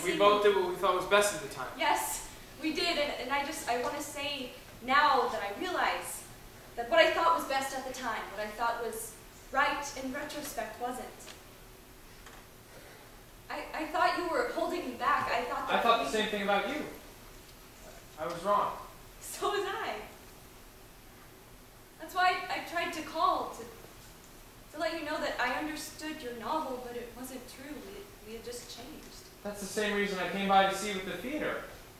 We both did what we thought was best at the time. Yes, we did, and I want to say now that I realize that what I thought was best at the time, what I thought was right in retrospect wasn't. I thought you were holding me back. I thought the same thing about you. I was wrong. So was I. That's why I tried to call, to let you know that I understood your novel, but it wasn't true. We had just changed. That's the same reason I came by to see you at the theater.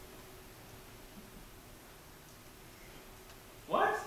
What?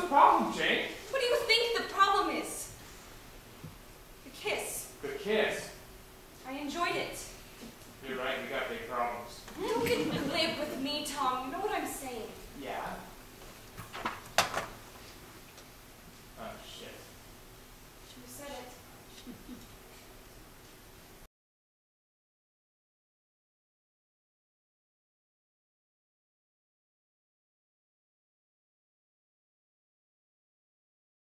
Kiss.